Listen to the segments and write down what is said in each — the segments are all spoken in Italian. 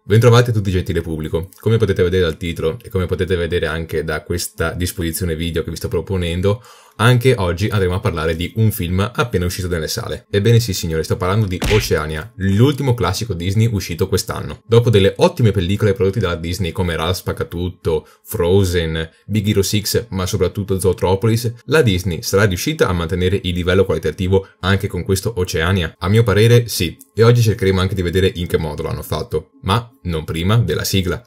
Bentrovati a tutti gentile pubblico. Come potete vedere dal titolo e come potete vedere anche da questa disposizione video che vi sto proponendo, anche oggi andremo a parlare di un film appena uscito dalle sale. Ebbene sì signori, sto parlando di Oceania, l'ultimo classico Disney uscito quest'anno. Dopo delle ottime pellicole prodotte dalla Disney come Ralph Spaccatutto, Frozen, Big Hero 6, ma soprattutto Zootropolis, la Disney sarà riuscita a mantenere il livello qualitativo anche con questo Oceania? A mio parere sì, e oggi cercheremo anche di vedere in che modo l'hanno fatto, ma non prima della sigla.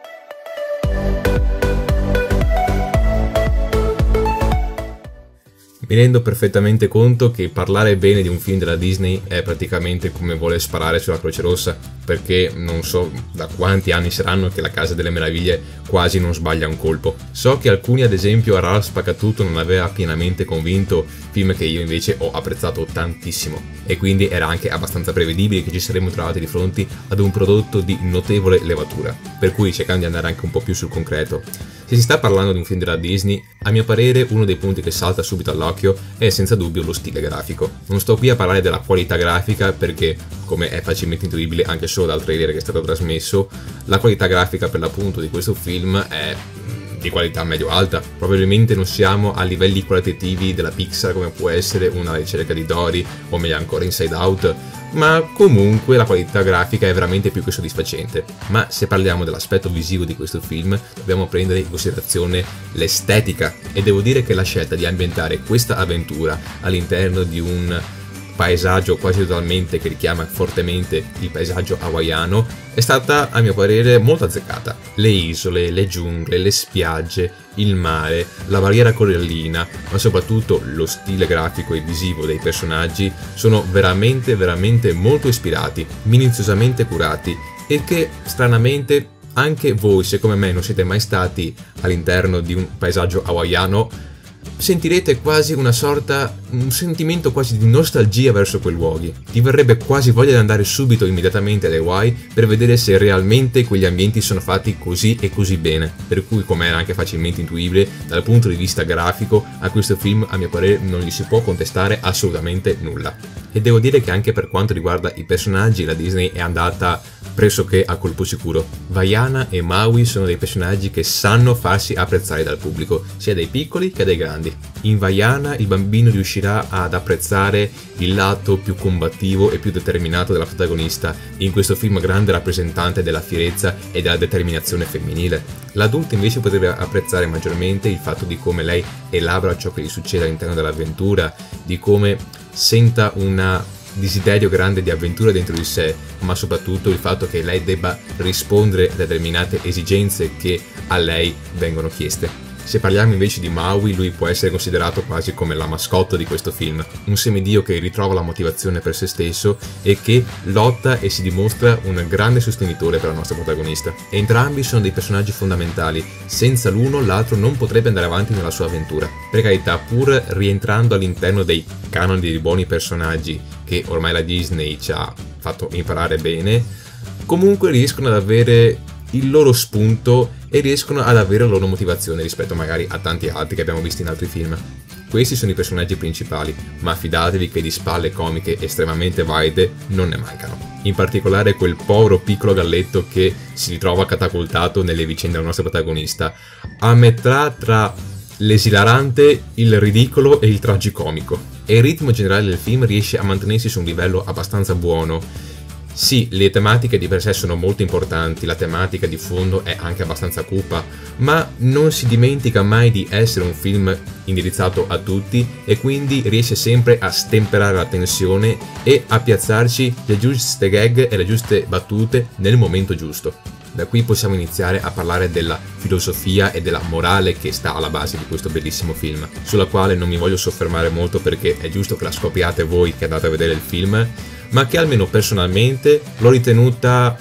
Mi rendo perfettamente conto che parlare bene di un film della Disney è praticamente come voler sparare sulla Croce Rossa, perché non so da quanti anni saranno che La Casa delle Meraviglie quasi non sbaglia un colpo. So che alcuni, ad esempio a Ralph Spaccatutto, non aveva pienamente convinto, film che io invece ho apprezzato tantissimo, e quindi era anche abbastanza prevedibile che ci saremmo trovati di fronte ad un prodotto di notevole levatura, per cui cercando di andare anche un po' più sul concreto. Se si sta parlando di un film della Disney, a mio parere uno dei punti che salta subito all'occhio è senza dubbio lo stile grafico. Non sto qui a parlare della qualità grafica perché, come è facilmente intuibile anche solo dal trailer che è stato trasmesso, la qualità grafica per l'appunto di questo film è di qualità medio-alta. Probabilmente non siamo a livelli qualitativi della Pixar come può essere Una ricerca di Dory o meglio ancora Inside Out, ma comunque la qualità grafica è veramente più che soddisfacente. Ma se parliamo dell'aspetto visivo di questo film, dobbiamo prendere in considerazione l'estetica, e devo dire che la scelta di ambientare questa avventura all'interno di un paesaggio quasi totalmente che richiama fortemente il paesaggio hawaiano è stata a mio parere molto azzeccata. Le isole, le giungle, le spiagge, il mare, la barriera corallina, ma soprattutto lo stile grafico e visivo dei personaggi sono veramente molto ispirati, minuziosamente curati, e che stranamente anche voi, se come me non siete mai stati all'interno di un paesaggio hawaiano, sentirete quasi un sentimento quasi di nostalgia verso quei luoghi. Ti verrebbe quasi voglia di andare subito immediatamente alle Hawaii per vedere se realmente quegli ambienti sono fatti così e così bene. Per cui, come era anche facilmente intuibile, dal punto di vista grafico a questo film a mio parere non gli si può contestare assolutamente nulla. E devo dire che anche per quanto riguarda i personaggi la Disney è andata pressoché a colpo sicuro. Vaiana e Maui sono dei personaggi che sanno farsi apprezzare dal pubblico, sia dai piccoli che dai grandi. In Vaiana il bambino riuscirà ad apprezzare il lato più combattivo e più determinato della protagonista, in questo film grande rappresentante della fierezza e della determinazione femminile. L'adulto invece potrebbe apprezzare maggiormente il fatto di come lei elabora ciò che gli succede all'interno dell'avventura, di come senta un desiderio grande di avventura dentro di sé, ma soprattutto il fatto che lei debba rispondere a determinate esigenze che a lei vengono chieste. Se parliamo invece di Maui, lui può essere considerato quasi come la mascotte di questo film, un semidio che ritrova la motivazione per se stesso e che lotta e si dimostra un grande sostenitore per la nostra protagonista. Entrambi sono dei personaggi fondamentali, senza l'uno l'altro non potrebbe andare avanti nella sua avventura. Per carità, pur rientrando all'interno dei canoni di buoni personaggi che ormai la Disney ci ha fatto imparare bene, comunque riescono ad avere il loro spunto e riescono ad avere la loro motivazione rispetto magari a tanti altri che abbiamo visto in altri film. Questi sono i personaggi principali, ma fidatevi che di spalle comiche estremamente valide non ne mancano. In particolare quel povero piccolo galletto che si ritrova catapultato nelle vicende della nostra protagonista, a metà tra l'esilarante, il ridicolo e il tragicomico. E il ritmo generale del film riesce a mantenersi su un livello abbastanza buono. Sì, le tematiche di per sé sono molto importanti, la tematica di fondo è anche abbastanza cupa, ma non si dimentica mai di essere un film indirizzato a tutti e quindi riesce sempre a stemperare la tensione e a piazzarci le giuste gag e le giuste battute nel momento giusto. Da qui possiamo iniziare a parlare della filosofia e della morale che sta alla base di questo bellissimo film, sulla quale non mi voglio soffermare molto perché è giusto che la scopriate voi che andate a vedere il film, ma che almeno personalmente l'ho ritenuta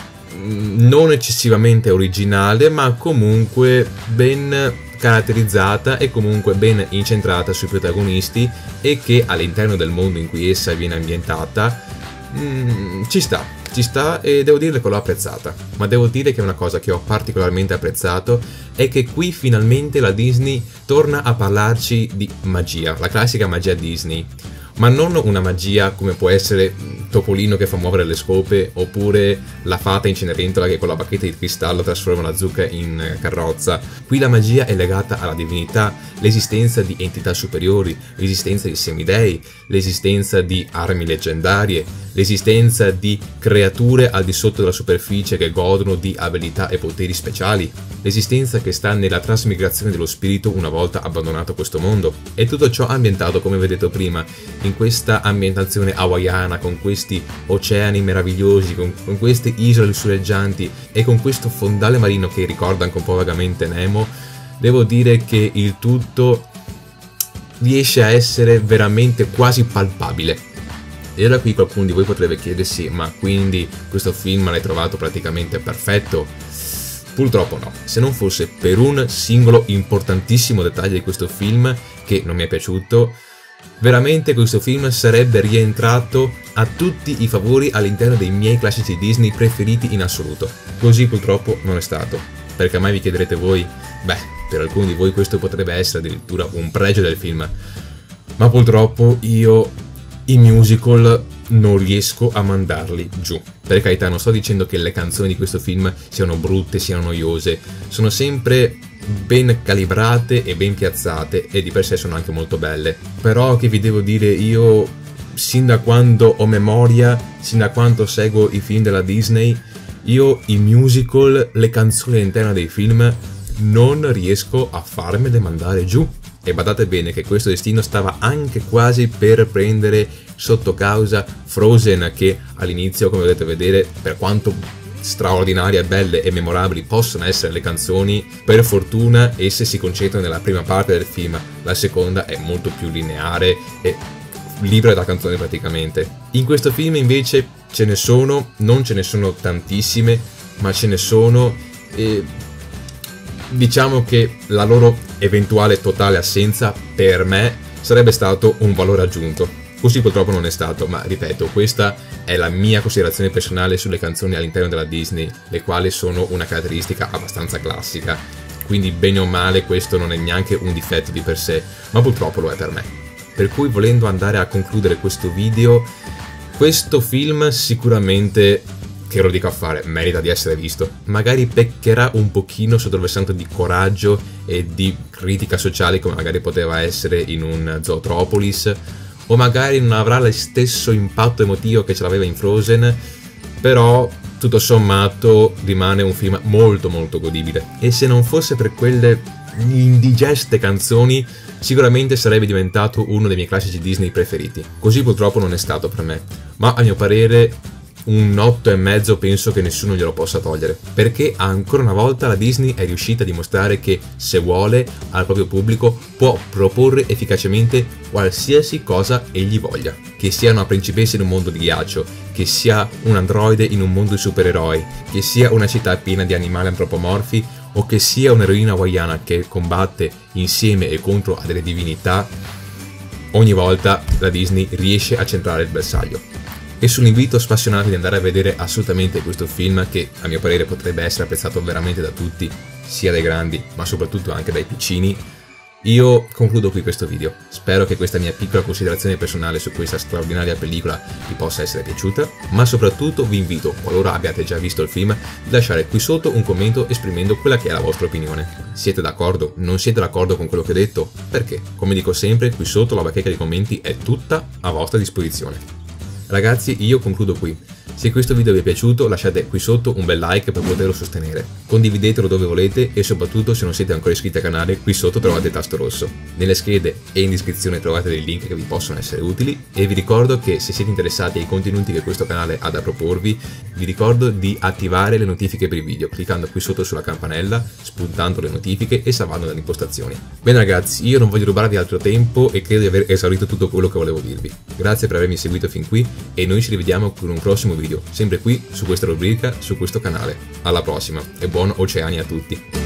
non eccessivamente originale, ma comunque ben caratterizzata e comunque ben incentrata sui protagonisti, e che all'interno del mondo in cui essa viene ambientata ci sta e devo dire che l'ho apprezzata. Ma devo dire che una cosa che ho particolarmente apprezzato è che qui finalmente la Disney torna a parlarci di magia, la classica magia Disney. ma non una magia come può essere Topolino che fa muovere le scope, oppure la fata in Cenerentola che con la bacchetta di cristallo trasforma la zucca in carrozza. Qui la magia è legata alla divinità, l'esistenza di entità superiori, l'esistenza di semidei, l'esistenza di armi leggendarie, l'esistenza di creature al di sotto della superficie che godono di abilità e poteri speciali, l'esistenza che sta nella trasmigrazione dello spirito una volta abbandonato questo mondo. E tutto ciò ambientato, come vedete prima, in questa ambientazione hawaiana, con questi oceani meravigliosi, con queste isole lussureggianti e con questo fondale marino che ricorda anche un po' vagamente Nemo. Devo dire che il tutto riesce a essere veramente quasi palpabile. E ora qui qualcuno di voi potrebbe chiedersi: ma quindi questo film l'hai trovato praticamente perfetto? Purtroppo no, se non fosse per un singolo importantissimo dettaglio di questo film che non mi è piaciuto, veramente questo film sarebbe rientrato a tutti i favori all'interno dei miei classici Disney preferiti in assoluto. Così purtroppo non è stato, perché mai vi chiederete voi, beh, per alcuni di voi questo potrebbe essere addirittura un pregio del film, ma purtroppo io i musical non riesco a mandarli giù. Per carità, non sto dicendo che le canzoni di questo film siano brutte, siano noiose, sono sempre ben calibrate e ben piazzate e di per sé sono anche molto belle. Però che vi devo dire, io sin da quando ho memoria, sin da quando seguo i film della Disney, io i musical, le canzoni all'interno dei film non riesco a farmele mandare giù. E badate bene che questo destino stava anche quasi per prendere sotto causa Frozen, che all'inizio, come potete vedere, per quanto straordinarie, belle e memorabili possono essere le canzoni, per fortuna esse si concentrano nella prima parte del film, la seconda è molto più lineare e libera da canzoni praticamente. In questo film invece ce ne sono, non ce ne sono tantissime, ma ce ne sono, e diciamo che la loro eventuale totale assenza per me sarebbe stato un valore aggiunto. Così purtroppo non è stato, ma ripeto, questa è la mia considerazione personale sulle canzoni all'interno della Disney, le quali sono una caratteristica abbastanza classica, quindi bene o male questo non è neanche un difetto di per sé, ma purtroppo lo è per me. Per cui, volendo andare a concludere questo video, questo film sicuramente, che lo dico a fare, merita di essere visto. Magari peccherà un pochino sotto il versante di coraggio e di critica sociale come magari poteva essere in un Zootropolis, o magari non avrà lo stesso impatto emotivo che ce l'aveva in Frozen, però tutto sommato rimane un film molto molto godibile. E se non fosse per quelle indigeste canzoni, sicuramente sarebbe diventato uno dei miei classici Disney preferiti. Così purtroppo non è stato per me, ma a mio parere un 8,5 penso che nessuno glielo possa togliere, perché ancora una volta la Disney è riuscita a dimostrare che, se vuole, al proprio pubblico può proporre efficacemente qualsiasi cosa egli voglia. Che sia una principessa in un mondo di ghiaccio, che sia un androide in un mondo di supereroi, che sia una città piena di animali antropomorfi, o che sia un'eroina hawaiana che combatte insieme e contro a delle divinità, ogni volta la Disney riesce a centrare il bersaglio. E sull'invito spassionato di andare a vedere assolutamente questo film, che a mio parere potrebbe essere apprezzato veramente da tutti, sia dai grandi ma soprattutto anche dai piccini, io concludo qui questo video. Spero che questa mia piccola considerazione personale su questa straordinaria pellicola vi possa essere piaciuta, ma soprattutto vi invito, qualora abbiate già visto il film, di lasciare qui sotto un commento esprimendo quella che è la vostra opinione. Siete d'accordo? Non siete d'accordo con quello che ho detto? Perché, come dico sempre, qui sotto la bacheca dei commenti è tutta a vostra disposizione. Ragazzi, io concludo qui. Se questo video vi è piaciuto, lasciate qui sotto un bel like per poterlo sostenere. Condividetelo dove volete e soprattutto, se non siete ancora iscritti al canale, qui sotto trovate il tasto rosso. Nelle schede e in descrizione trovate dei link che vi possono essere utili, e vi ricordo che se siete interessati ai contenuti che questo canale ha da proporvi, vi ricordo di attivare le notifiche per i video, cliccando qui sotto sulla campanella, spuntando le notifiche e salvando dalle impostazioni. Bene ragazzi, io non voglio rubarvi altro tempo e credo di aver esaurito tutto quello che volevo dirvi. Grazie per avermi seguito fin qui e noi ci rivediamo con un prossimo video, sempre qui su questa rubrica, su questo canale. Alla prossima e buon oceani a tutti!